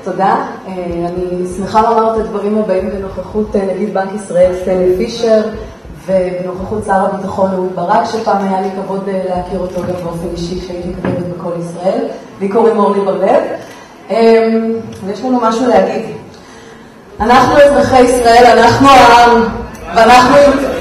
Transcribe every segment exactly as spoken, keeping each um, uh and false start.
תודה. אני שמחה לומר את הדברים הבאים בנוכחות נגיד בנק ישראל סטנלי פישר ובנוכחות שר הביטחון אהוד ברק, שפעם היה לי כבוד להכיר אותו גם באופן אישי כשהייתי כתבת בכל ישראל. לי קוראים אורלי בר-לב. ויש לנו משהו להגיד. אנחנו אזרחי ישראל, אנחנו העם, ואנחנו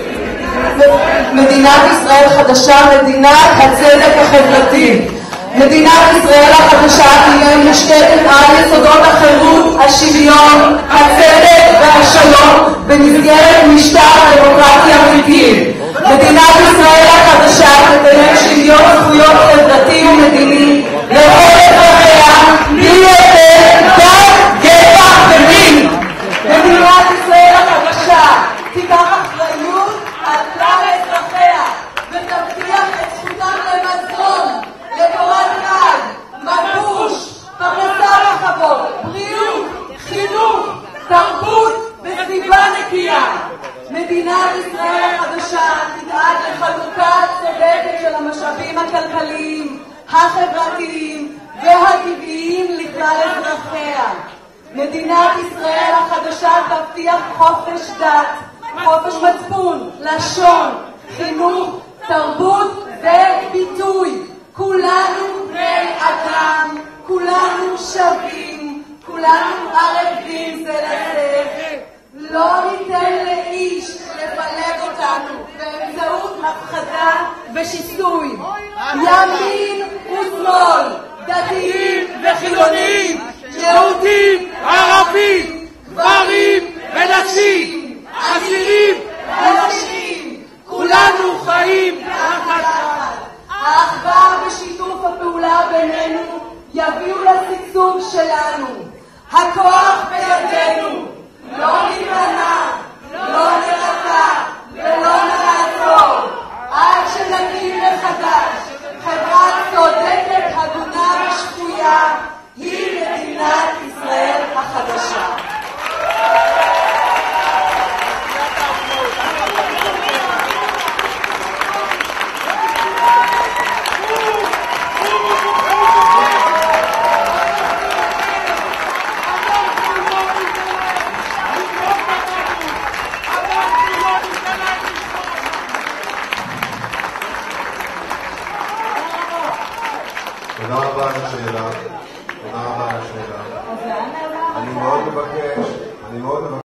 מדינת ישראל חדשה, מדינת הצדק החברתי. מדינת ישראל החדשה תהיה מושתתת על יסודות החירות, השוויון, הצדק והשלום במסגרת משטר דמוקרטי אמיתי. מדינת ישראל החדשה תקיים שוויון זכויות חברתי ומדיני לכל אזרחיה בלי הבדל דת, גזע ומין. מדינת ישראל החדשה תיקח אחריות על כלל אזרחיה ותבטיח את זכותם למזון, לקורת גג, מגוש, פרנסה בכבוד, בריאות, חינוך, תרבות וסביבה נקייה. מדינת ישראל החדשה תדאג לחלוקה צודקת של המשאבים הכלכליים, החברתיים והטבעיים לכלל אזרחיה. מדינת ישראל החדשה תבטיח חופש דת, חופש מצפון, לשון, חינוך, תרבות וביטוי. כולנו בני אדם, כולנו שווים, כולנו ערבים זה לזה. לא ניתן לאיש לפלג אותנו באמצעות הפחדה ושיסוי. ימין ושמאל, דתיים וחילונים, יהודים, ערבים, גברים ונשים, עשירים ונשים, כולנו חיים תחת אחד. האחווה ושיתוף הפעולה בינינו יביאו לשגשוג שלנו. הכוח בידינו. לא נימנע, לא נרתע ולא נעצור עד שנקים מחדש חברה צודקת, הגונה ושפויה. היא מדינת ישראל החדשה. תודה רבה על השאלה. תודה רבה על השאלה. אני מאוד מבקש, אני מאוד מבקש